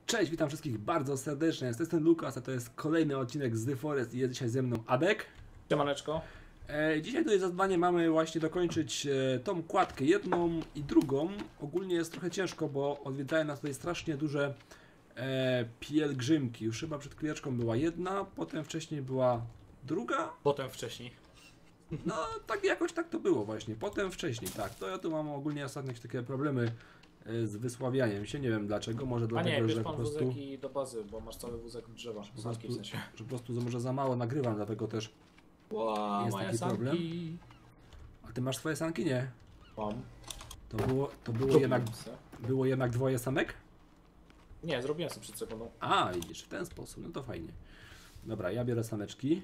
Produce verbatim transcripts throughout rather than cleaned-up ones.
Cześć, witam wszystkich bardzo serdecznie, jestem Lukas, a to jest kolejny odcinek z The Forest i jest dzisiaj ze mną Adek. Siemaneczko. E, dzisiaj tutaj zadanie mamy właśnie dokończyć e, tą kładkę jedną i drugą. Ogólnie jest trochę ciężko, bo odwiedzają nas tutaj strasznie duże e, pielgrzymki. Już chyba przed chwileczką była jedna, potem wcześniej była druga. Potem wcześniej. No tak jakoś tak to było właśnie, potem wcześniej, tak. To ja tu mam ogólnie ostatnio jakieś takie problemy z wysławianiem się, nie wiem dlaczego, może A dlatego, nie, bierz że pan po prostu, wózek i do bazy, bo masz cały wózek drzewa, po sanki w prostu, sensie. że po prostu za- może za mało nagrywam, dlatego też. Wow, Jest moje taki sanki. problem? A ty masz swoje sanki? Nie. Mam. To było, to było Zrobiłem jednak, se. było jednak dwoje samek? Nie, zrobiłem sobie przed sekundą. A, widzisz, w ten sposób, no to fajnie. Dobra, ja biorę sameczki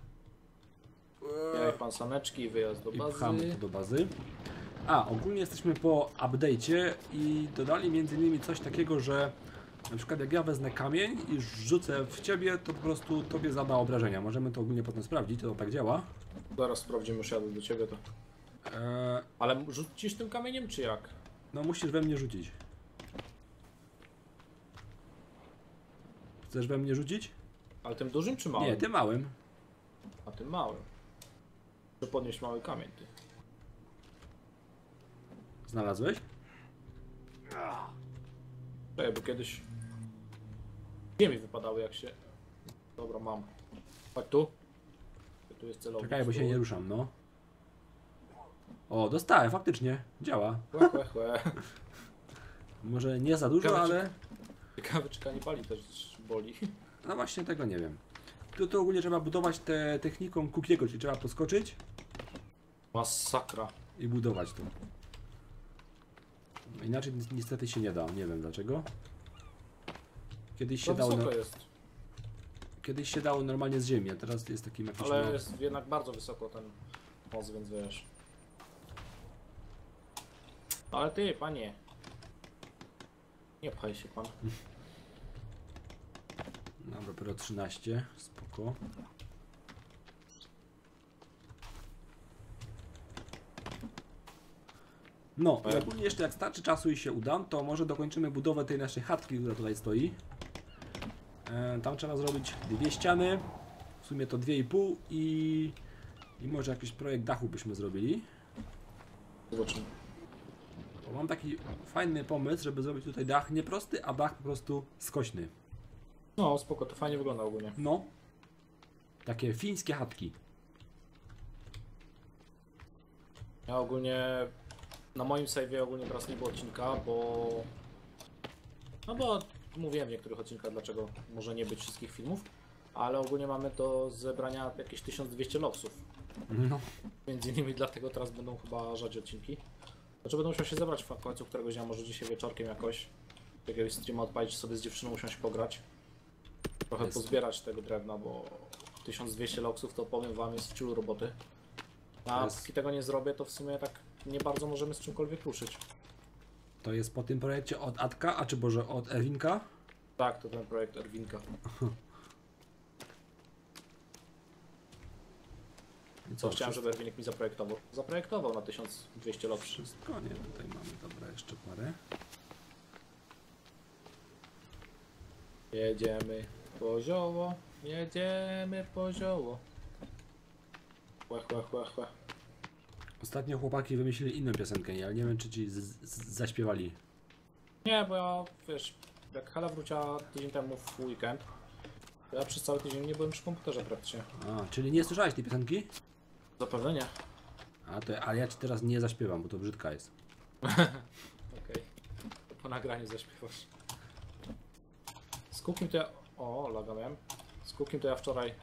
Ja pan saneczki, wyjazd do i pchamy bazy. to do bazy. A, ogólnie jesteśmy po update'cie i dodali między innymi coś takiego, że na przykład jak ja wezmę kamień i rzucę w ciebie, to po prostu tobie zada obrażenia. Możemy to ogólnie potem sprawdzić, to tak działa. Zaraz sprawdzimy, już jadę do ciebie to. Eee, Ale rzucisz tym kamieniem, czy jak? no musisz we mnie rzucić. Chcesz we mnie rzucić? Ale tym dużym, czy małym? Nie, tym małym. A tym małym. Muszę podnieść mały kamień, ty. Znalazłeś? Czekaj, bo kiedyś... Gdzie mi wypadały, jak się... Dobra, mam. Chodź tu. Tu jest celownik. Czekaj, bo się nie ruszam, no. O, dostałem, faktycznie. Działa. Chłe, chłe, chłe. Może nie za dużo, Ciekawe, czy- ale... Ciekawe, czy kanibali też boli. No właśnie tego nie wiem. Tu to ogólnie trzeba budować te techniką Cookiego, czyli trzeba poskoczyć Masakra. i budować to. No inaczej ni- niestety się nie da, nie wiem dlaczego. Kiedyś się, To dało, wysoko no, jest, kiedyś się dało normalnie z ziemi, a teraz jest takim jakimś... ale no, jest jednak bardzo wysoko ten most, więc wiesz. Ale ty, panie. Nie pchaj się pan. no, dopiero trzynaście, spoko. No, i ogólnie jeszcze jak starczy czasu i się uda, to może dokończymy budowę tej naszej chatki, która tutaj stoi. E, tam trzeba zrobić dwie ściany, w sumie to dwie i pół i, i może jakiś projekt dachu byśmy zrobili. Zobaczymy. Bo mam taki fajny pomysł, żeby zrobić tutaj dach nie prosty, a dach po prostu skośny. No spoko, to fajnie wygląda ogólnie. No, takie fińskie chatki. Ja ogólnie na moim save'ie ogólnie teraz nie było odcinka, bo... No bo mówiłem w niektórych odcinkach, dlaczego może nie być wszystkich filmów, ale ogólnie mamy do zebrania jakieś tysiąc dwieście loksów. No, Między innymi dlatego teraz będą chyba rzadziej odcinki. Znaczy będę musiał się zebrać w końcu któregoś dnia, może dzisiaj wieczorkiem jakoś. Jakiegoś streama odpalić sobie z dziewczyną, usiąść pograć. Trochę Jest. pozbierać tego drewna, bo tysiąc dwieście loksów to powiem wam jest ciul roboty. A Jest. póki tego nie zrobię, to w sumie tak nie bardzo możemy z czymkolwiek ruszyć. to jest po tym projekcie od Adka, a czy Boże od Ewinka? Tak, to ten projekt Erwinka. I Co, chciałem, wszystko- żeby Erwinek mi zaprojektował. Zaprojektował na tysiąc dwieście loksów. Wszystko, nie, tutaj mamy, dobra, jeszcze parę. Jedziemy po zioło, jedziemy po zioło. Chłe, chłe, chłe, chłe. Ostatnio chłopaki wymyślili inną piosenkę, ale nie wiem czy ci z, z, zaśpiewali. Nie, bo ja, wiesz, jak Hala wróciła tydzień temu w weekend, to ja przez cały tydzień nie byłem przy komputerze praktycznie. A, czyli nie słyszałeś tej piosenki? Zapewne nie. A to, ale ja ci teraz nie zaśpiewam, bo to brzydka jest. Okej. To po nagraniu zaśpiewasz. Z Cookiem to ja... O, laga miałem. Z Cookiem to ja wczoraj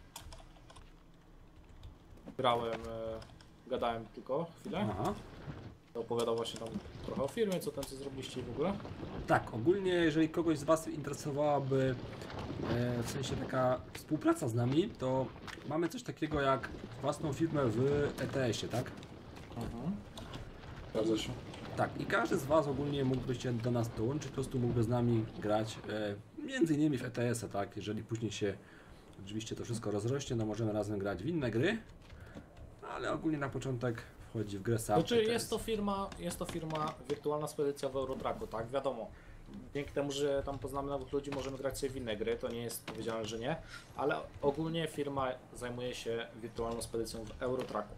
grałem, e, gadałem tylko chwilę. Aha. To opowiadał właśnie tam trochę o firmie, co ten co zrobiliście i w ogóle. Tak, ogólnie jeżeli kogoś z Was interesowałaby e, w sensie taka współpraca z nami, to mamy coś takiego jak własną firmę w E T S-ie, tak? Mhm. Zgadza się. Tak, i każdy z Was ogólnie mógłby się do nas dołączyć, po prostu mógłby z nami grać, e, między innymi w E T S-a, tak? Jeżeli później się oczywiście to wszystko rozrośnie, no możemy razem grać w inne gry, ale ogólnie na początek wchodzi w grę sam Znaczy E T S. jest to firma, jest to firma wirtualna spedycja w Eurotraku, tak? Wiadomo. dzięki temu, że tam poznamy nowych ludzi, możemy grać sobie w inne gry, to nie jest powiedziane, że nie, ale ogólnie firma zajmuje się wirtualną spedycją w Eurotracku.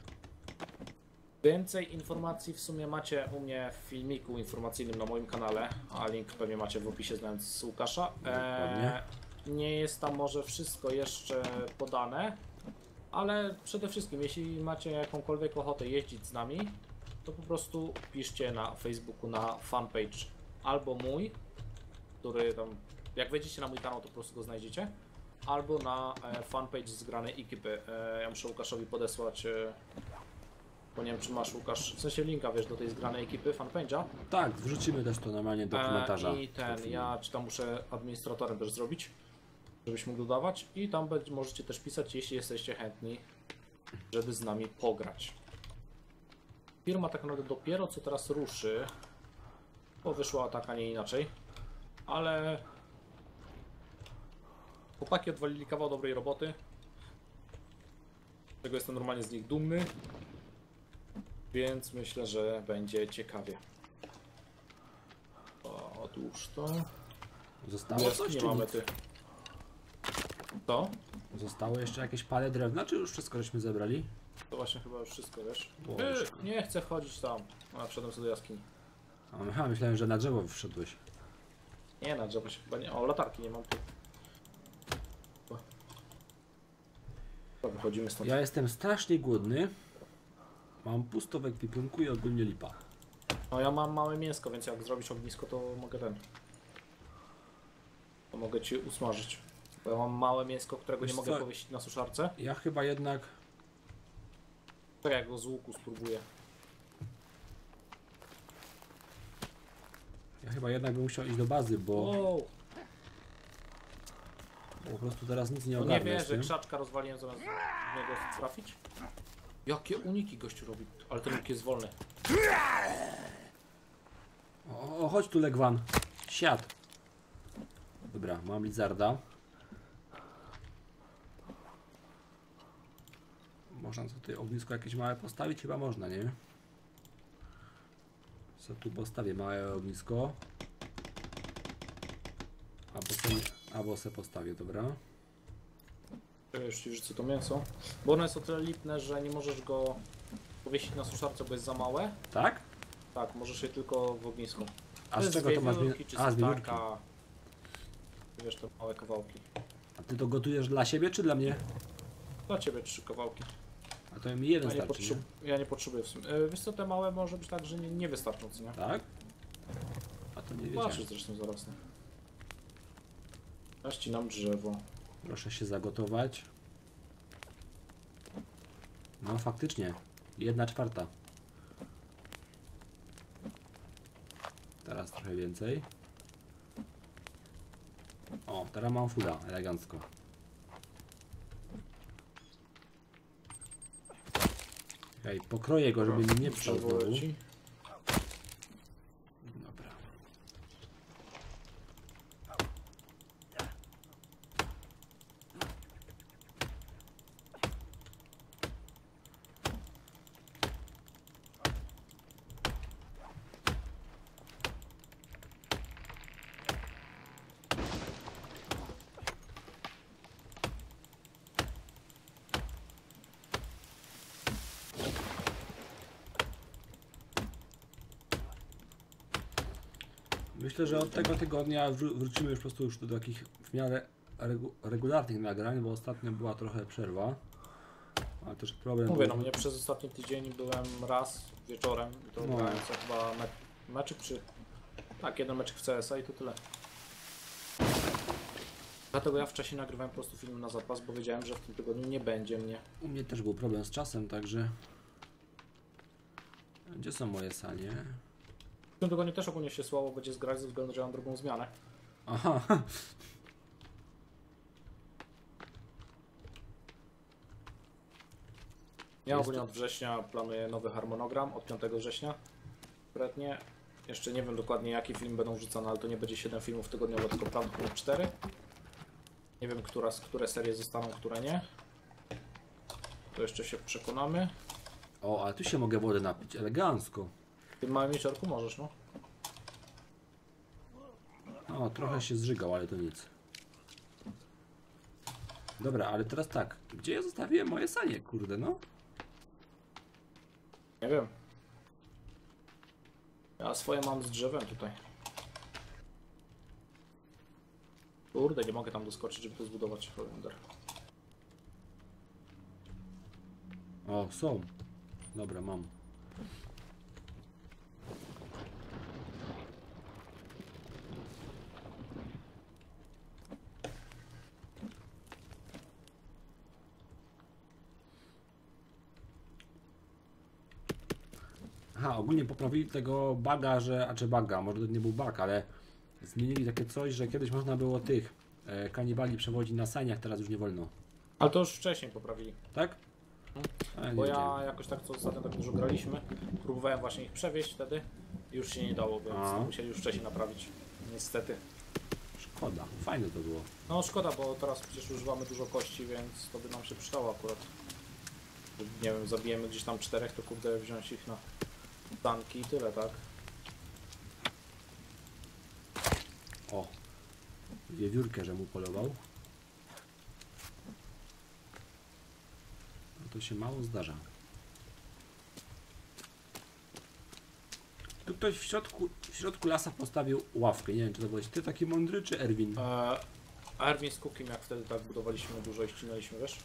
Więcej informacji w sumie macie u mnie w filmiku informacyjnym na moim kanale, a link pewnie macie w opisie znając z Łukasza. Eee, nie jest tam może wszystko jeszcze podane, ale przede wszystkim jeśli macie jakąkolwiek ochotę jeździć z nami, to po prostu piszcie na Facebooku na fanpage albo mój, który tam, jak wejdziecie na mój kanał, to po prostu go znajdziecie, albo na e, fanpage zgranej ekipy. E, ja muszę Łukaszowi podesłać, e, bo nie wiem czy masz, Łukasz, w sensie linka, wiesz, do tej zgranej ekipy fanpage'a. Tak, wrzucimy też to normalnie do komentarza. E, I ten, ja ci tam muszę administratorem też zrobić, żebyś mógł dodawać i tam będzie, możecie też pisać, jeśli jesteście chętni, żeby z nami pograć. Firma tak naprawdę dopiero co teraz ruszy, bo wyszła tak, a nie inaczej, ale chłopaki odwalili kawał dobrej roboty, z czego jestem normalnie z nich dumny, więc myślę, że będzie ciekawie. O, odłóż to. Zostało coś, nie czy mamy nic? ty. To? Zostało jeszcze jakieś pale drewna, czy już wszystko żeśmy zebrali? To właśnie chyba już wszystko, wiesz? Bożko. Nie chcę wchodzić tam, a wszedłem sobie do jaskini. Aha, myślałem, że na drzewo wszedłeś. Nie, na drzewo się chyba nie. O, latarki nie mam tu. To wychodzimy stąd. Ja jestem strasznie głodny. Mam pusto w ekwipunku i ogólnie lipa. No ja mam małe mięsko, więc jak zrobisz ognisko, to mogę ten. To mogę ci usmażyć. Bo ja mam małe mięsko, którego Wiesz nie mogę co? powiesić na suszarce. Ja chyba jednak... Tak jak go z łuku spróbuję. Ja chyba jednak bym musiał iść do bazy, bo Wow. po prostu teraz nic nie No nie ogarnę wiesz, z że tym. krzaczka rozwaliłem zamiast w niego trafić? Jakie uniki gościu robi, ale ten unik jest wolny. O, o, chodź tu Legwan. Siad. Dobra, mam lizarda. Można tutaj ognisko jakieś małe postawić? Chyba można, nie? Co tu postawię? Małe ognisko. Albo se, albo se postawię, dobra. Ja już ci rzucę to mięso. Bo ono jest o tyle lipne, że nie możesz go powiesić na suszarce, bo jest za małe. Tak? Tak, możesz je tylko w ognisku. A z czego to masz? wiewiórki, czy A, z wiewiórki. staka. Wiesz, te małe kawałki. A ty to gotujesz dla siebie czy dla mnie? Dla ciebie trzy kawałki. A to mi jeden Ja nie, starczy, nie? potrzeb... ja nie potrzebuję w sumie. E, wiesz co, te małe może być tak, że nie, nie wystarczą, co nie? Tak? A to nie wiedziałem. Zobaczysz zresztą zaraz. Nie? Ja ścinam drzewo. Proszę się zagotować. No faktycznie. Jedna czwarta. Teraz trochę więcej. O, teraz mam fuda, elegancko. Okej, pokroję go, żeby mi nie psuł Drzewo znowu. leci. Dobra. Myślę, że od tego tygodnia wró- wrócimy już po prostu już do takich w miarę regu regularnych nagrań, bo ostatnio była trochę przerwa. Ale też problem Mówię, był- no mnie przez ostatni tydzień byłem raz wieczorem i to No. grałem co chyba me meczyk czy... Tak, jeden meczek w C S a i to tyle. Dlatego ja wcześniej nagrywałem po prostu film na zapas, bo wiedziałem, że w tym tygodniu nie będzie mnie. U mnie też był problem z czasem, także... Gdzie są moje sanie? W tym tygodniu też ogólnie się słabo będzie zgrać ze względu, że mam drugą zmianę. Aha, Ja Jest ogólnie to- od września planuję nowy harmonogram, od piątego września. Konkretnie. Jeszcze nie wiem dokładnie jakie filmy będą wrzucane, ale to nie będzie siedem filmów tygodniowo, tylko prawdopodobnie cztery. Nie wiem, która, które serie zostaną, które nie. To jeszcze się przekonamy. o, ale tu się mogę wody napić, elegancko. W tym małym jeziorku możesz, no. O, trochę się zżygał, ale to nic. Dobra, ale teraz tak. Gdzie ja zostawiłem moje sanie, kurde, no? Nie wiem. Ja swoje mam z drzewem tutaj. Kurde, nie mogę tam doskoczyć, żeby to zbudować. Holender. O, są. Dobra, mam. Aha, ogólnie poprawili tego buga, że, a czy buga, może to nie był bug, ale zmienili takie coś, że kiedyś można było tych e, kanibali przewodzić na saniach, teraz już nie wolno. Ale to już wcześniej poprawili. Tak? A, Bo nie ja wiedziałem. jakoś tak co ostatnio tak dużo graliśmy, próbowałem właśnie ich przewieźć wtedy i już się nie dało, więc A. musieli już wcześniej naprawić. Niestety. Szkoda, fajne to było. No szkoda, bo teraz przecież używamy dużo kości, więc to by nam się przydało akurat. Nie wiem, zabijemy gdzieś tam czterech, to kurde wziąć ich na tanki i tyle, tak? O, wiewiórkę, że mu polował. No to się mało zdarza. Tu ktoś w środku, w środku lasa postawił ławkę. Nie wiem, czy to byłeś ty taki mądry, czy Erwin? Eee, a Erwin z Cookiem, jak wtedy tak budowaliśmy dużo i ścinaliśmy, wiesz?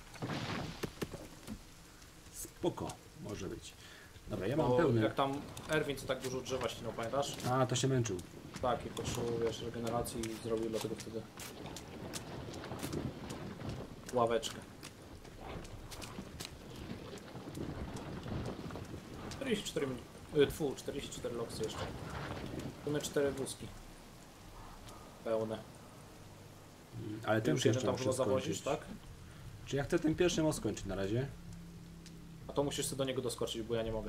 Spoko, może być. Dobra, ja mam Bo pełny. jak tam Erwin co tak dużo drzewa ścinał, pamiętasz? A, to się męczył. Tak, i potrzebował, wiesz, regeneracji i zrobił dlatego wtedy ławeczkę. czterdzieści cztery min... y, Tfu, czterdzieści cztery loksy jeszcze. Mamy cztery wózki. Pełne. Ale Ty ten już jeden pierwszy tam muszę chyba zawozisz, skończyć. tak? Czy ja chcę ten pierwszy most skończyć na razie? A to musisz sobie do niego doskoczyć, bo ja nie mogę.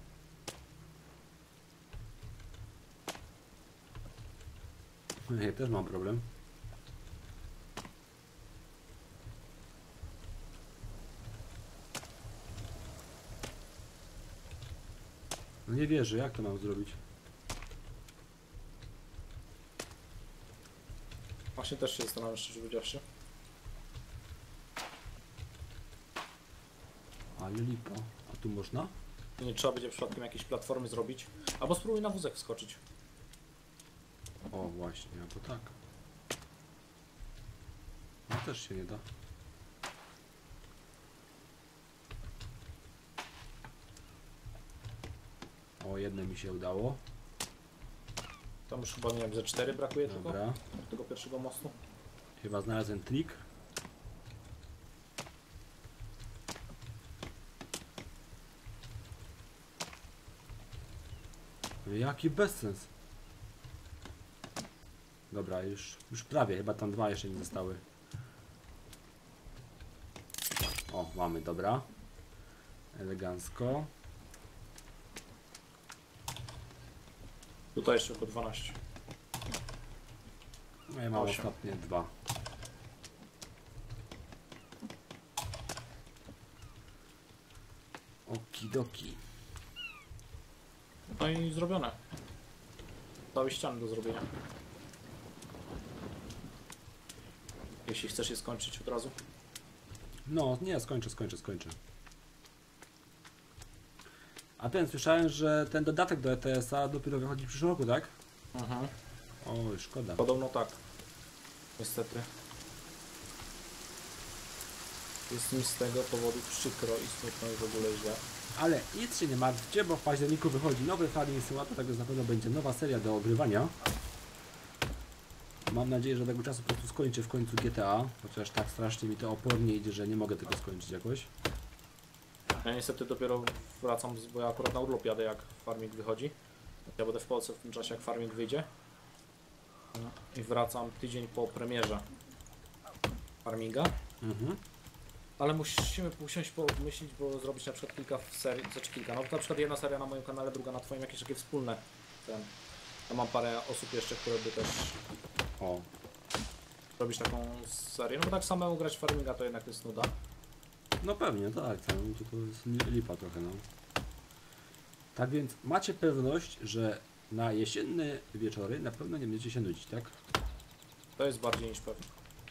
Ja też mam problem. No nie wierzę, jak to mam zrobić? Właśnie też się zastanawiam, szczerze powiedziawszy. Ale lipa. A tu można? Nie trzeba będzie przypadkiem jakieś platformy zrobić. Albo spróbuj na wózek wskoczyć. O właśnie, a to tak. No też się nie da. O, jedne mi się udało. Tam już chyba, nie wiem, ze cztery brakuje tylko Dobra. tego pierwszego mostu. Chyba znalazłem trik. No jaki bezsens. Dobra, już, już prawie, chyba tam dwa jeszcze nie zostały. O, mamy, dobra. Elegancko. Tutaj jeszcze tylko dwanaście. No ja mam Osiem. ostatnie dwa. Okidoki. No i zrobione. Całe ściany do zrobienia. Jeśli chcesz je skończyć od razu. No, nie, skończę, skończę, skończę. A ten, słyszałem, że ten dodatek do E T S-a dopiero wychodzi w przyszłym roku, tak? Mhm. Oj, szkoda. Podobno tak. Niestety. Jest mi z tego powodu przykro i smutno i w ogóle źle. Ale nic się nie martwcie, bo w październiku wychodzi nowy Farming Simulator, tak więc na pewno będzie nowa seria do ogrywania. Mam nadzieję, że do tego czasu po prostu skończę w końcu G T A, chociaż tak strasznie mi to opornie idzie, że nie mogę tego skończyć jakoś. Ja niestety dopiero wracam, z- bo ja akurat na urlop jadę, jak Farming wychodzi. Ja będę w Polsce w tym czasie, jak Farming wyjdzie. No. I wracam tydzień po premierze Farminga. Mhm. Ale musimy usiąść, pomyśleć, bo zrobić na przykład kilka serii, znaczy kilka, no na przykład jedna seria na moim kanale, druga na twoim, jakieś takie wspólne. Ten. Ja mam parę osób jeszcze, które by też O, robić taką serię, no bo tak samemu grać w Farminga to jednak jest nuda. no pewnie, tak, tak, no to, to jest li- lipa trochę, no. Tak więc macie pewność, że na jesienne wieczory na pewno nie będziecie się nudzić, tak? To jest bardziej niż pewne.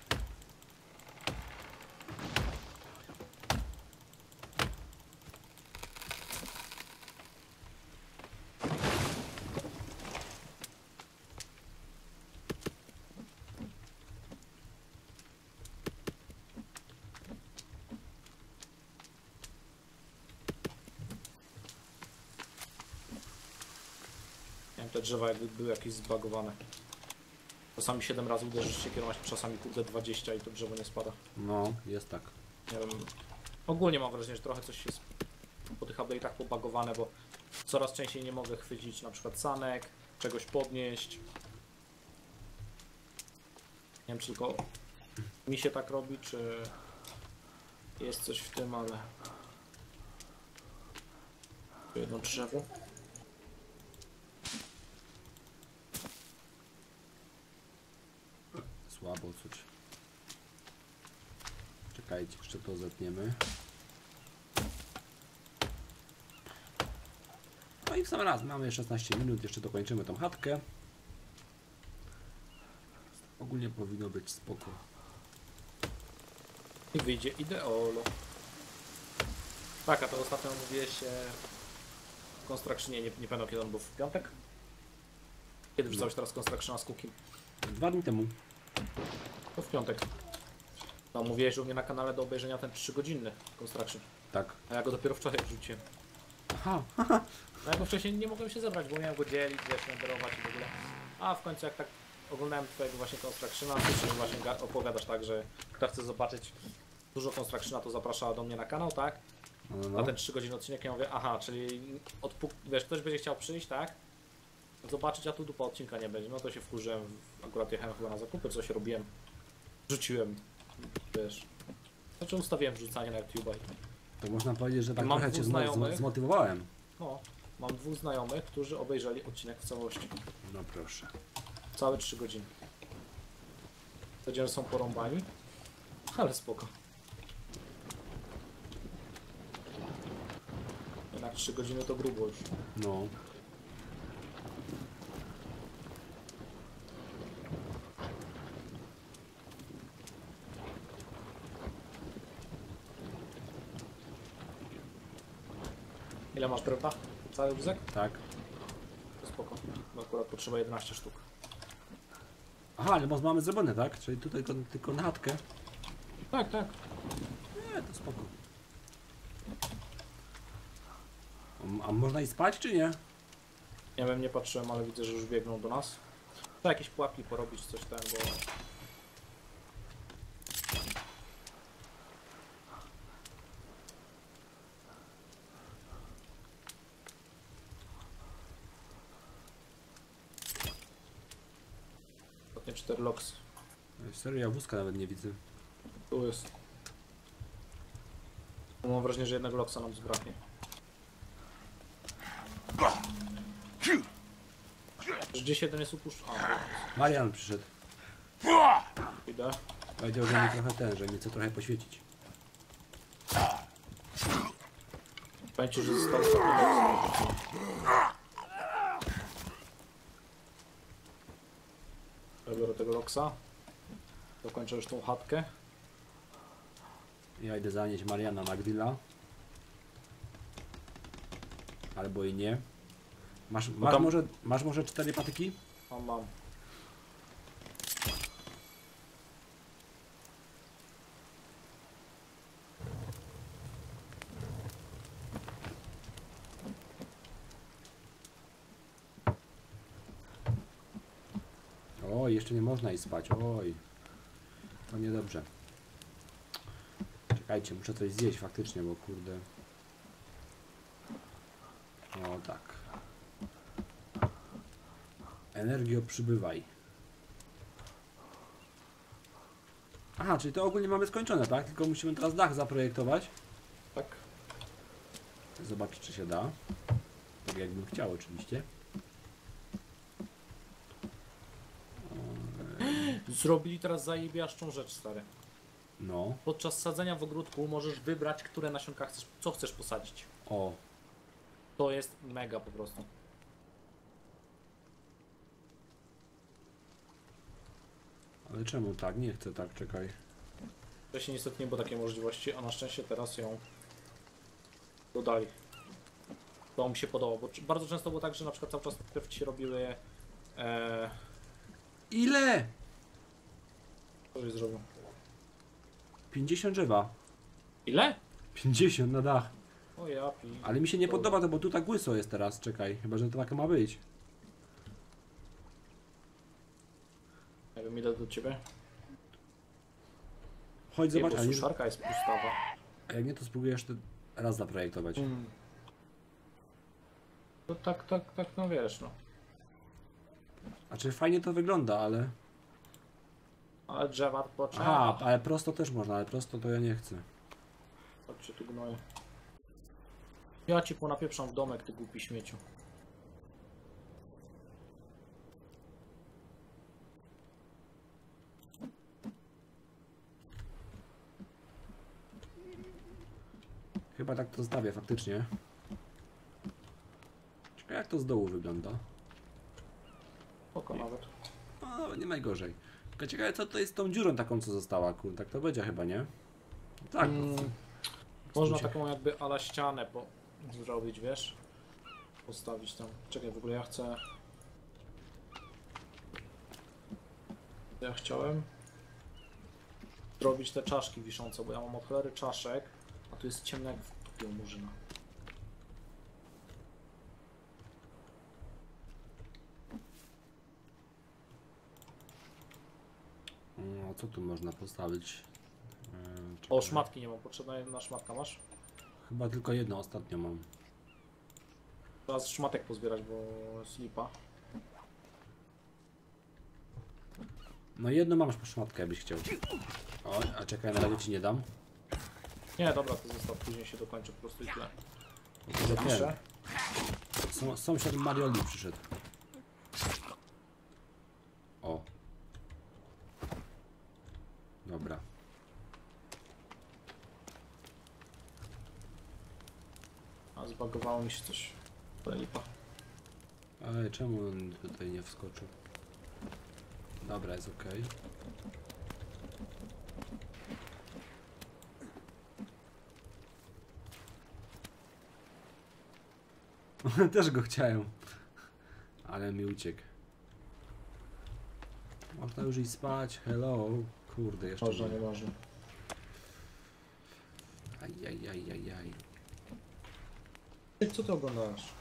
Nie wiem, te drzewa jakby były jakieś zbagowane. Czasami siedem razy uderzysz się kierować, czasami kurde dwadzieścia i to drzewo nie spada. No, jest tak. Nie wiem. Ogólnie mam wrażenie, że trochę coś jest po tych update'ach pobagowane, bo coraz częściej nie mogę chwycić na przykład sanek, czegoś podnieść. Nie wiem, czy tylko mi się tak robi, czy jest coś w tym, ale... Jedno drzewo. Słabo coś. Czekajcie, jeszcze to zetniemy. No i w sam raz mamy szesnaście minut, jeszcze dokończymy tą chatkę. Ogólnie powinno być spoko. I wyjdzie ideolo. Tak, a to ostatnio mówiłeś e, w Constructionie, nie, nie pamiętam kiedy on był, w piątek? Kiedy wrzucałeś teraz Constructiona z Kukim? Dwa dni temu. To w piątek. No mówiłeś, że u mnie na kanale do obejrzenia ten trzygodzinny Construction. Tak. A ja go dopiero wczoraj wrzuciłem. Aha. No ja go wcześniej nie mogłem się zebrać, bo miałem go dzielić, wiesz, renderować i w ogóle. A w końcu jak tak oglądałem twojego właśnie Constructiona, słyszę, że właśnie opowiadasz tak, że kto chce zobaczyć dużo Constructiona, to zaprasza do mnie na kanał, tak? No, Na no. ten trzy godziny odcinek ja mówię, aha, czyli odpuk wiesz, ktoś będzie chciał przyjść, tak? Zobaczyć, a tu dupa odcinka nie będzie. No to się wkurzyłem, akurat jechałem chyba na zakupy, coś robiłem. Rzuciłem, wiesz. Znaczy ustawiłem wrzucanie na YouTube'a i To można powiedzieć, że tak Mam trochę cię dwóch zmo- zmo- znajomych. zmotywowałem. no, mam dwóch znajomych, którzy obejrzeli odcinek w całości. No proszę. Całe trzy godziny. Powiedziałem, że są porąbani, ale spoko. Jednak trzy godziny to grubo już. No. Ile masz drewna? Cały wózek? Tak. To spoko. Bo akurat potrzeba jedenaście sztuk. Aha, ale most mamy zrobione, tak? Czyli tutaj tylko, tylko na chatkę. Tak, tak. Nie, to spoko. A- A można i spać, czy nie? Nie wiem, nie patrzyłem, ale widzę, że już biegną do nas. To jakieś pułapki porobić, coś tam, bo... Ostatnie cztery loks. Serio, ja wózka nawet nie widzę. Tu jest. Mam wrażenie, że jednego loksa nam zbraknie. Że gdzieś jeden jest upuszczony. A, Marian przyszedł. idę. Powiedział, że mi trochę ten, że mi chce trochę poświecić. Pamiętajcie, że został ostatni loks. Ja biorę tego loksa. Dokończę już tą chatkę. Ja idę zanieść Mariana na grilla. Albo i nie. Masz, masz, tam- może, masz może cztery patyki? Mam, mam. Oj, jeszcze nie można iść spać. Oj. To niedobrze. Czekajcie, muszę coś zjeść faktycznie, bo kurde. O tak. Energio przybywaj. Aha, czyli to ogólnie mamy skończone, tak? Tylko musimy teraz dach zaprojektować. Tak. Zobaczyć, czy się da. Tak jakbym chciał oczywiście. Zrobili teraz zajebiaszczą rzecz, stary. No. Podczas sadzenia w ogródku możesz wybrać, które nasionka chcesz, co chcesz posadzić. O. To jest mega po prostu. Ale czemu tak? Nie chcę tak, czekaj. Wcześniej niestety nie było takiej możliwości, a na szczęście teraz ją dodali. To mi się podoba, bo c- bardzo często było tak, że na przykład cały czas najpierw ci robiły... E, Ile? co żeś zrobił? pięćdziesiąt drzewa. Ile? pięćdziesiąt na dach. O ja pi... Ale mi się nie podoba to, bo tu tak łyso jest teraz, czekaj. Chyba, że to tak ma być. Nie wiem ile do ciebie. Chodź Nie, zobacz, bo a nie, suszarka jest pustawa. a jak nie to spróbujesz to raz zaprojektować. Mm. To tak, tak, tak, no wiesz, no. Znaczy fajnie to wygląda, ale... Ale drzewa to potrzeba. Aha, ale prosto też można, ale prosto to ja nie chcę. Chodźcie tu gnoje. Ja ci ponapieprzam w domek, ty głupi śmieciu. Chyba tak to zostawię faktycznie. Czekaj, jak to z dołu wygląda. Spoko nawet. No, nie najgorzej. Tylko ciekawe, co to jest z tą dziurą taką, co została, kurde, tak to będzie chyba, nie? Tak. Mm, to- Można się- taką jakby ala ścianę po... zrobić, wiesz? Postawić tam. Czekaj, w ogóle ja chcę... Ja chciałem... zrobić te czaszki wiszące, bo ja mam od cholery czaszek, a tu jest ciemno jak w dupie u murzyna. No, co tu można postawić? Eee, O, czekaj. szmatki nie mam, potrzebna jedna szmatka masz? Chyba tylko jedno ostatnio mam. Teraz szmatek pozbierać, bo slipa. No jedno mam szmatkę, jakbyś chciał. O, a czekaj, na razie ci nie dam. Nie, dobra, to zostaw, później się dokończę po prostu i tyle. Bo to dopiero. Zapiszę. Są, sąsiad Marioli przyszedł. O. Dobra. A zbagowało mi się coś. To lipa. Ale czemu on tutaj nie wskoczył? Dobra, jest ok. Też go chciałem. Ale mi uciekł. Można już iść spać. Hello. Kurde, jeszcze Można, nie. nie można. Ajajajajaj. Ty, co ty oglądasz?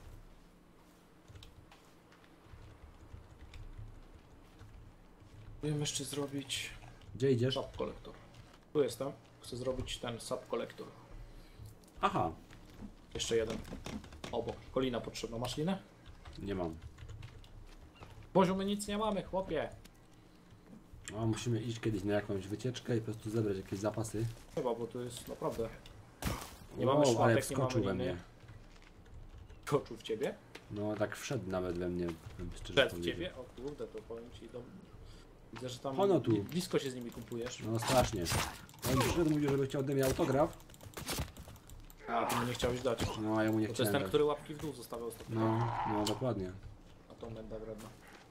Wiem jeszcze zrobić Gdzie idziesz? sub kolektor. Tu jestem. Chcę zrobić ten sub kolektor. Aha. Jeszcze jeden. Obok. Kolina potrzebna. Masz linę? Nie mam. Boziu, my nic nie mamy, chłopie. No, musimy iść kiedyś na jakąś wycieczkę i po prostu zebrać jakieś zapasy. Chyba, bo tu jest naprawdę... Nie mamy Wow, ale szmatek, nie wskoczył mamy we liny. mnie. Koczu w ciebie? No tak wszedł nawet we mnie. bym szczerze Przed w powiedział. ciebie? O kurde, to powiem ci. Do... Widzę, że tam Ono tu. blisko się z nimi kumpujesz. No strasznie. On przyszedł, mówił, żeby chciał ode mnie autograf. A, ty mu nie chciałeś dać. No a ja mu nie Bo to jest chciałem ten, dać. który łapki w dół zostawiał ostatnio. No, no dokładnie. A to menda wredna.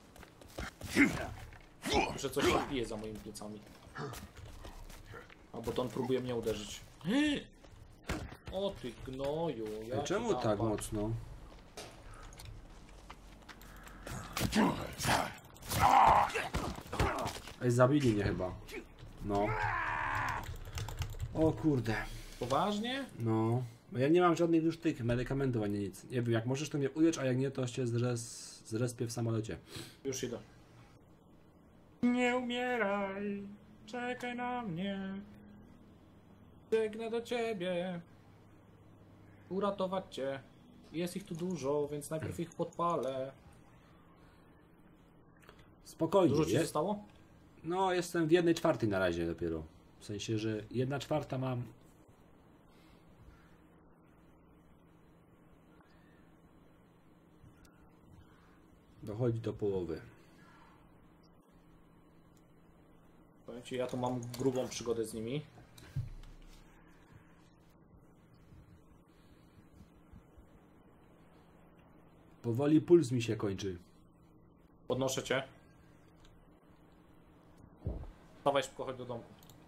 Że coś tam pije za moimi plecami. Albo to on próbuje mnie uderzyć. O ty gnoju. Ja Ej, ci czemu dam, tak patrz. mocno? Ej, zabili mnie chyba. No. O kurde. Poważnie? No. Bo ja nie mam żadnych już tych medykamentów ani nic. Nie wiem, jak możesz to mnie ulecz, a jak nie, to się zres, zrespię w samolocie. Już idę. Nie umieraj. Czekaj na mnie. Biegnę do ciebie. Uratować cię. Jest ich tu dużo, więc najpierw ich podpalę. Spokojnie. Dużo ci je- zostało? No, jestem w jednej czwartej na razie dopiero. W sensie, że jedna czwarta mam. Dochodzi do połowy. Powiem ci, ja tu mam grubą przygodę z nimi. Powoli puls mi się kończy. Podnoszę cię. Dawaj szybko, chodź do domku.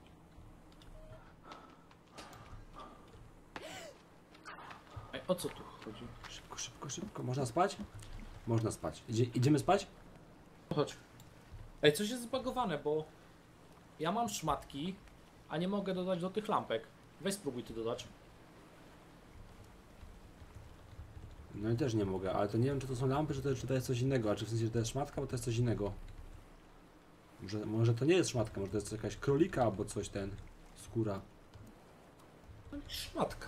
Ej, o co tu chodzi? Szybko, szybko, szybko. Można spać? Można spać. Idzie, idziemy spać? Chodź. Ej, coś jest zbagowane, bo ja mam szmatki, a nie mogę dodać do tych lampek. Weź spróbuj ty dodać. No i też nie mogę, ale to nie wiem, czy to są lampy, czy to, czy to jest coś innego, a czy w sensie, że to jest szmatka, bo to jest coś innego. Może, może to nie jest szmatka, może to jest jakaś królika albo coś ten, skóra. No i szmatka.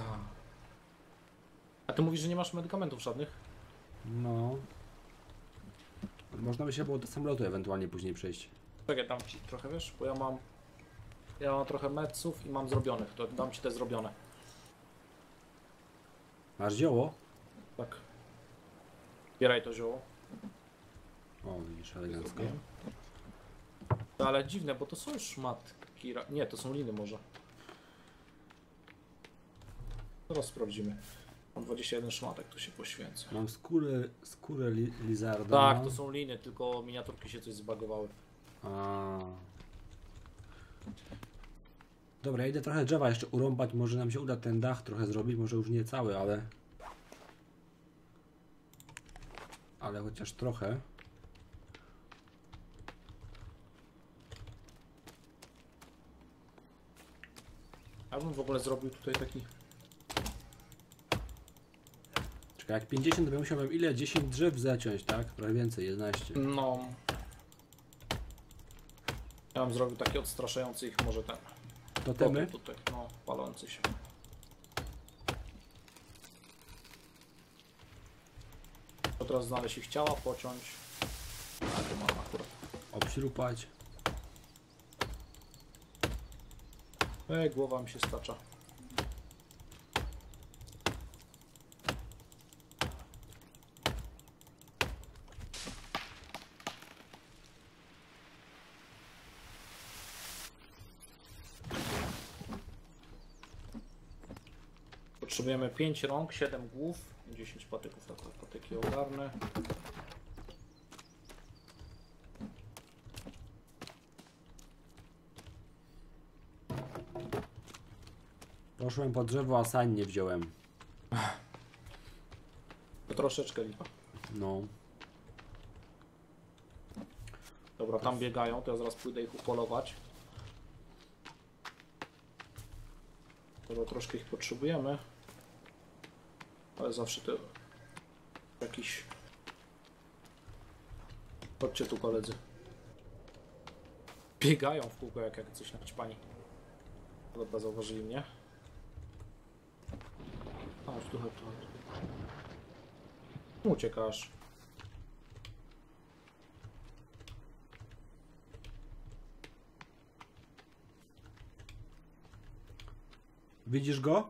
A ty mówisz, że nie masz medykamentów żadnych? No. Można by się było do samolotu ewentualnie później przejść. Czekaj, dam ci trochę, wiesz, bo ja mam... Ja mam trochę medców i mam zrobionych, to dam ci te zrobione. Masz zioło? Tak. Bieraj to zioło. O, widzisz, elegancko. Zrobiłem. No, ale dziwne, bo to są szmatki... ra- Nie, to są liny może. Teraz sprawdzimy. Mam dwadzieścia jeden szmatek, tu się poświęcę. Mam skórę, skórę li, lizarda. Tak, to są liny, tylko miniaturki się coś zbagowały. A. Dobra, ja idę trochę drzewa jeszcze urąbać, może nam się uda ten dach trochę zrobić, może już nie cały, ale... Ale chociaż trochę. Ja bym w ogóle zrobił tutaj taki... Czekaj, jak pięćdziesiąt, to bym musiał ile? dziesięć drzew zaciąć, tak? Trochę więcej, jedenaście. No... Ja bym zrobił taki odstraszający ich może ten... Totemy? Tutaj, no, palący się. To teraz znaleźć ich ciała, pociąć. A tu mam akurat. Obśrupać. Ej, głowa mi się stacza. Potrzebujemy pięć rąk, siedem głów, dziesięć patyków, tak, patyki ogarnę. Poszłem po drzewo, a sań nie wziąłem. To troszeczkę lipa. No. Dobra, tam biegają, to ja zaraz pójdę ich upolować. Dobra, troszkę ich potrzebujemy. Ale zawsze to jakiś... Chodźcie tu, koledzy. Biegają w kółko jak, jak coś naćpani. Dobra, zauważyli mnie. Chodź tu, chodź tu, chodź tu. Uciekasz. Widzisz go?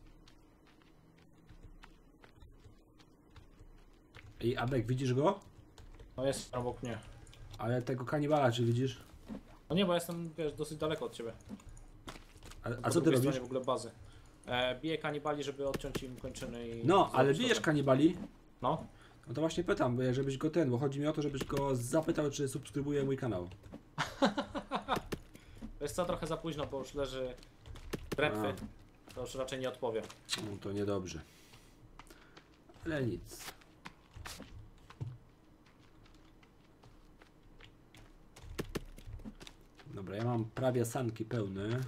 Ej, Abek, widzisz go? No jest obok mnie. Ale tego kanibala, czy widzisz? No nie, bo jestem, wiesz, dosyć daleko od ciebie. A, Po a co ty drugiej robisz? stronie w ogóle bazy. E, biję kanibali, żeby odciąć im kończyny i... No, ale zrobić bijesz to. kanibali? No. No to właśnie pytam, bo ja- żebyś go ten, bo chodzi mi o to, żebyś go zapytał, czy subskrybuje mój kanał. Wiesz co, trochę za późno, bo już leży drętwy. To już raczej nie odpowie. No to niedobrze. Ale nic. Dobra, ja mam prawie sanki pełne.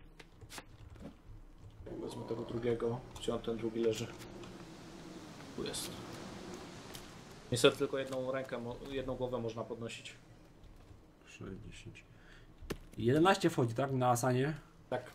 Wezmę tego drugiego. Gdzie on ten drugi leży? Tu jest. Niestety tylko jedną rękę, mo- jedną głowę można podnosić. sześć, dziesięć. jedenaście wchodzi, tak? Na Asanie. Tak.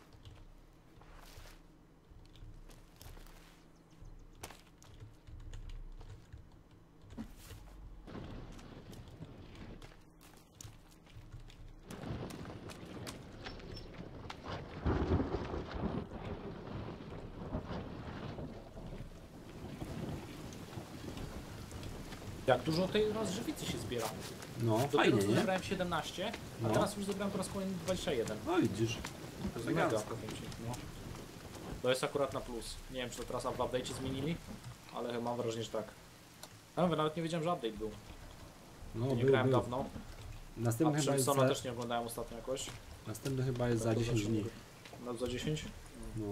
Jak dużo tej rozżywicy się zbiera. No, Dopiero fajnie, co nie? zebrałem siedemnaście, a No. teraz już zebrałem po raz kolejny dwadzieścia jeden. No widzisz. To jest Elegancko. mega, powiem ci, no. To jest akurat na plus. Nie wiem, czy to teraz w update'cie zmienili, ale mam wrażenie, że tak. Ja mówię, nawet nie wiedziałem, że update był. No, Nie był, grałem był. dawno. A Następny chyba jest Przemysłona za, też nie oglądałem ostatnio jakoś. następny chyba jest za Tak, to dziesięć zaczynamy. dni. No za dziesięć? No.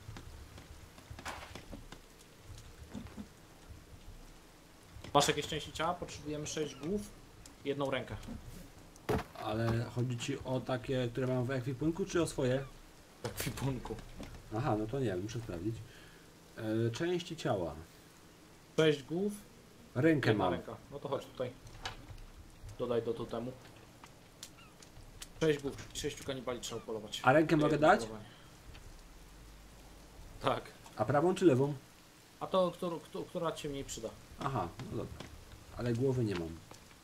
Masz jakieś części ciała? Potrzebujemy sześć głów, jedną rękę. Ale chodzi ci o takie, które mam w ekwipunku, czy o swoje? W ekwipunku. Aha, no to nie wiem, muszę sprawdzić. E, części ciała. sześć głów, Rękę jedna mam. ręka. No to chodź tutaj. Dodaj do totemu. sześć głów, sześciu kanibali trzeba polować. A rękę To mogę jedno dać? polowanie. Tak. A prawą czy lewą? A to, którą, którą, która ci się mniej przyda? Aha, no dobra. Ale głowy nie mam.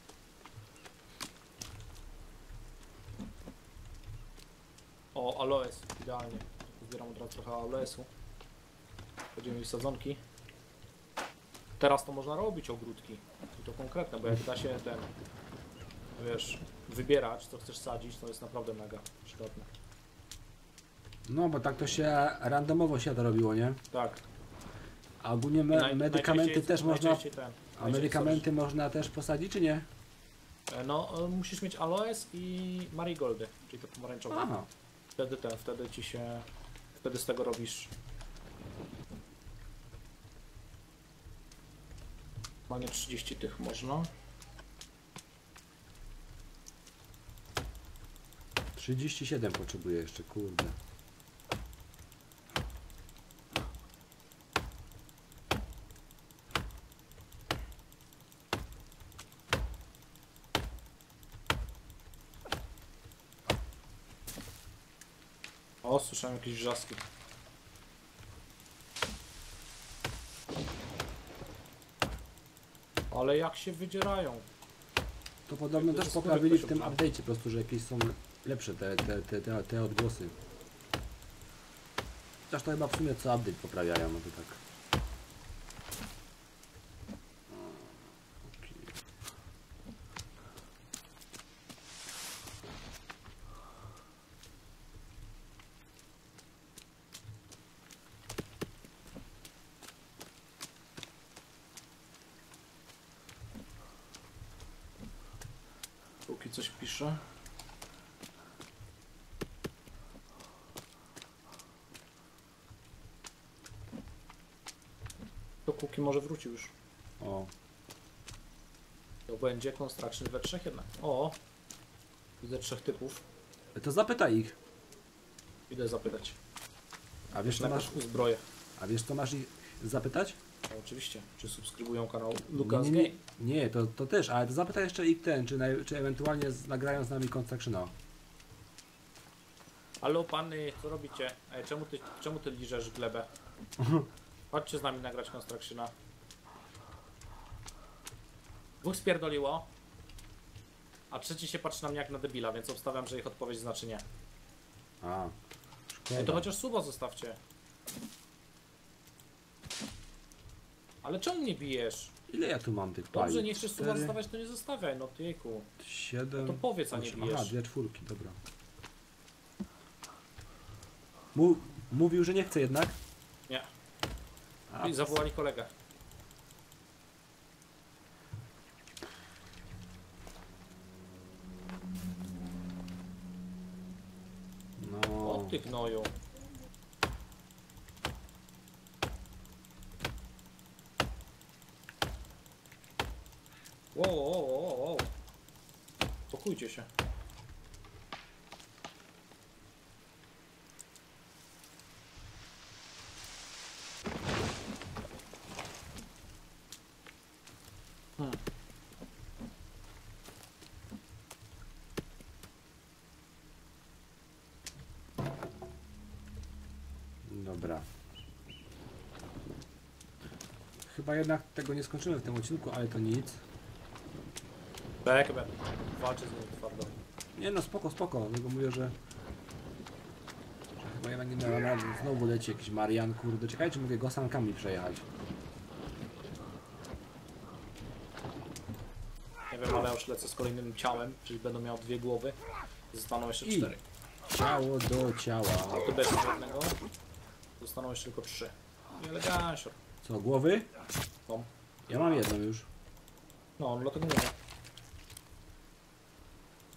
O, aloes, idealnie. Zbieram od razu trochę aloesu. Będziemy mieć sadzonki. Teraz to można robić ogródki. I to konkretne, bo jak da się ten, wiesz, wybierać, co chcesz sadzić, to jest naprawdę mega przydatne. No, bo tak to się randomowo się to robiło, nie? Tak. A ogólnie me Naj- medykamenty najczęściej- też można... najczęściej Ten, A najczęściej medykamenty można też posadzić, czy nie? sobie- No, e, musisz mieć aloes i marigoldy, czyli te pomarańczowe. Aha. Wtedy ten, wtedy ci się, wtedy z tego robisz. Mamy trzydzieści tych można. trzydzieści siedem potrzebuję jeszcze, kurde. O, słyszałem jakieś wrzaski. Ale jak się wydzierają. To podobno To też jest poprawili w skórek tym też update'cie po prostu, że jakieś są lepsze te, te, te, te, te odgłosy. Chociaż to chyba w sumie co update poprawiają, no to tak. Okej. Póki coś pisze. To Kuki może wrócił już. O, To będzie construction we trzech jednak. O! Widzę trzech typów. to zapytaj ich. Idę zapytać. A wiesz co masz, Najpierw uzbroję. a wiesz co masz ich zapytać? No, oczywiście. Czy subskrybują kanał Lucas nie, Game? nie, nie, to, to też, ale to zapytaj jeszcze ich ten, czy, naj, czy ewentualnie z, nagrają z nami Constructiona. Halo pany, co robicie? Ej, czemu ty, czemu ty liżesz glebę? Chodźcie z nami nagrać Constructiona. Dwóch spierdoliło, a trzeci się patrzy na mnie jak na debila, więc obstawiam, że ich odpowiedź znaczy nie. A, Ej, to szkoda. chociaż suba zostawcie. Ale czemu mnie bijesz? Ile ja tu mam tych pali? Dobrze, nie chcesz suba Cztery, zostawiać, to nie zostawiaj, no tyjku. siedem, No to powiedz, a nie osiem. bijesz. Aha, dwie czwórki, dobra. Mu, mówił, że nie chce jednak? Nie. A, I zawołali kolegę. no, O ty gnoju. Wow, wow, wow, wow. Spokójcie się. Hmm. dobra. Chyba jednak tego nie skończymy w tym odcinku, ale to nic. Tak, będę walczyć z nim twardo. Nie no, spoko, spoko, tylko mówię, że... że chyba jednak nie miałem rady. Znowu leci jakiś Marian, kurde. Czekajcie, czy mogę go sankami przejechać. Nie wiem, ale ja już lecę z kolejnym ciałem, czyli będą miał dwie głowy. Zostaną jeszcze I- cztery. Ciało do ciała. Tu bez jednego. Zostaną jeszcze tylko trzy. I elegancior. Co, głowy? No, Ja mam jedną już. no dlatego mówię.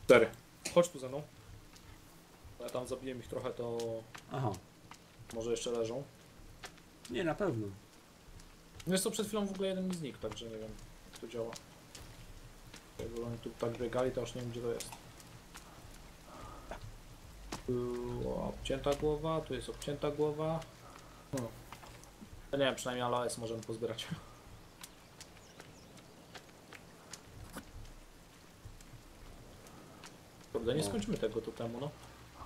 Cztery. Chodź tu ze mną. Bo ja tam zabiję ich trochę, to Aha. może jeszcze leżą. Nie, na pewno. No jest to przed chwilą w ogóle jeden mi znikł, także nie wiem jak to działa. Jakby oni tu tak biegali, to już nie wiem gdzie to jest. Tu obcięta głowa, tu jest obcięta głowa. Hmm. Ja nie wiem, przynajmniej aloes możemy pozbierać. Kurde, nie skończymy tego totemu, no.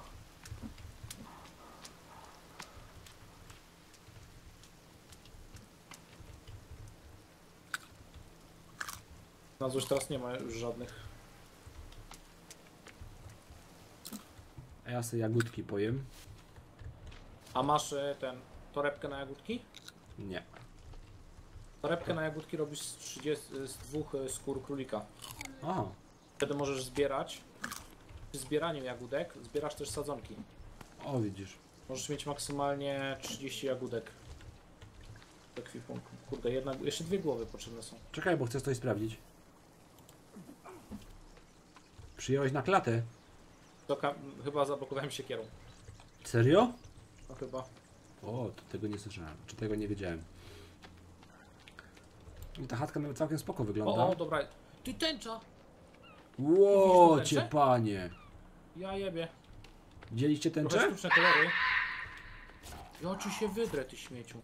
No już teraz nie ma już żadnych. A ja sobie jagódki pojem. A masz e, ten, torebkę na jagódki? Nie. Torebkę na jagódki robisz z, trzydziestu, z dwóch e, skór królika. Aha. Wtedy możesz zbierać. Przy zbieraniu jagódek zbierasz też sadzonki. O, widzisz. Możesz mieć maksymalnie trzydzieści jagódek. W ekwipunku. Kurde, jedna, jeszcze dwie głowy potrzebne są. Czekaj, bo chcę coś sprawdzić. Przyjąłeś na klatę? To ka- chyba zablokowałem siekierą. Serio? No chyba. O, to tego nie słyszałem. Czy tego nie wiedziałem. I ta chatka nawet całkiem spoko wygląda. O, o, dobra. Ty tęcza! Ło, Widzisz tu cię tęczę? panie. Ja jebie. Widzieliście Trochę tęczę? sztuczne kolory. Ja ci się wydrę, ty śmieciu.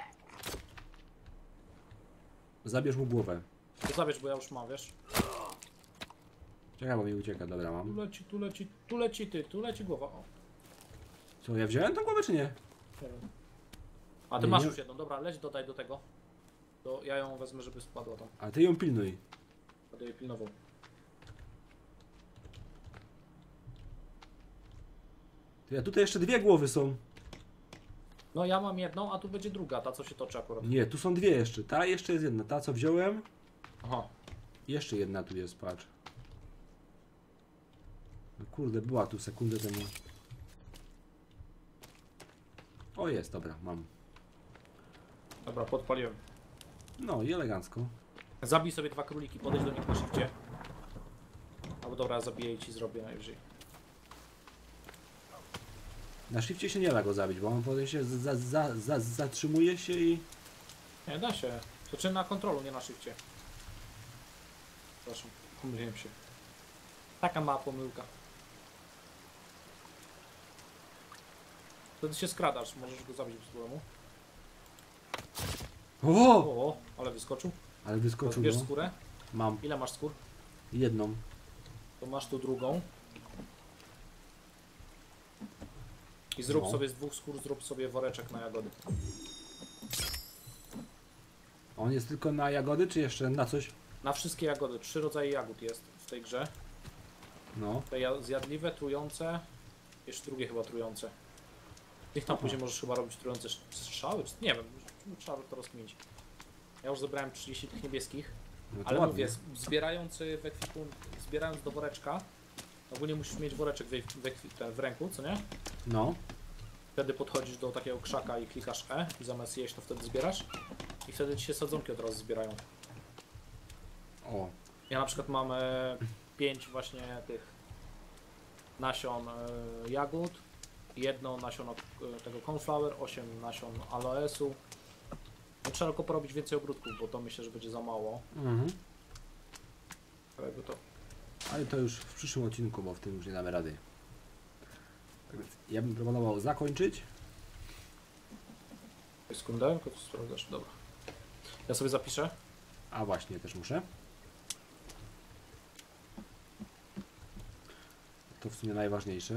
Zabierz mu głowę. To zabierz, bo ja już mam, wiesz. Czekaj, bo mi ucieka. Dobra, Tu mam. leci, tu leci, tu leci ty, tu leci głowa. O, Co, ja wziąłem tą głowę, czy nie? nie wiem. A ty Nie, masz nie. już jedną, dobra, leć dodaj do tego. To ja ją wezmę, żeby spadła tam. A ty ją pilnuj. Będę jej pilnował. To ja tutaj jeszcze dwie głowy są. No ja mam jedną, a tu będzie druga, ta co się toczy akurat. Nie, tu są dwie jeszcze. Ta jeszcze jest jedna. Ta, co wziąłem. Aha. Jeszcze jedna tu jest, patrz. No kurde, była tu sekundę temu. O, jest, dobra, mam. Dobra, podpaliłem. No i elegancko. Zabij sobie dwa króliki, podejdź do nich na szybcie. Albo dobra, zabiję i ci zrobię najwyżej. Na shifcie się nie da go zabić, bo on potem się za, za, za, zatrzymuje się i... Nie, da się. To czy na kontrolu, nie na szybcie. Przepraszam, pomyliłem się. Taka mała pomyłka. Wtedy się skradasz, możesz go zabić bez problemu. O! O, ale wyskoczył. Ale wyskoczył, Bierz no. skórę. Mam Ile masz skór? jedną. To masz tu drugą. I zrób No. sobie z dwóch skór, zrób sobie woreczek na jagody. On jest tylko na jagody, czy jeszcze na coś? Na wszystkie jagody. Trzy rodzaje jagód jest w tej grze. No. Te ja- zjadliwe, trujące. Jeszcze drugie chyba trujące. Tych tam Aha. później możesz chyba robić trujące sz- strzały, czy nie wiem, trzeba to rozkminić. Ja już zebrałem trzydzieści tych niebieskich, No to ale ładnie. mówię, z- zbierając y, w ekwipunku, zbierając do woreczka, ogólnie musisz mieć woreczek w, ekwi- w, ekwi- ten, w ręku, co nie? No. Wtedy podchodzisz do takiego krzaka i klikasz E i zamiast jeść to wtedy zbierasz i wtedy ci się sadzonki od razu zbierają. O. Ja na przykład mam e, pięć właśnie tych nasion e, jagód, jedno nasiono e, tego cornflower, osiem nasion aloesu. No, trzeba tylko porobić więcej ogródków, bo to myślę, że będzie za mało. Mhm. Ale jakby to... Ale to już w przyszłym odcinku, bo w tym już nie damy rady. Tak więc ja bym proponował zakończyć. Sekundę, tylko tu sprawdzasz, dobra. Ja sobie zapiszę. A właśnie, też muszę. To w sumie najważniejsze.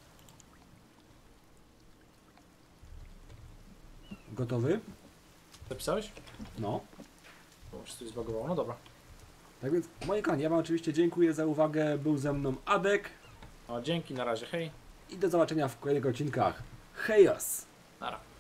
Gotowy? Zapisałeś? No. Bo się coś zbagowało, no dobra. Tak więc, moi kochani, ja wam oczywiście dziękuję za uwagę. Był ze mną Adek No, dzięki, na razie, hej. i do zobaczenia w kolejnych odcinkach. Hejos! Nara.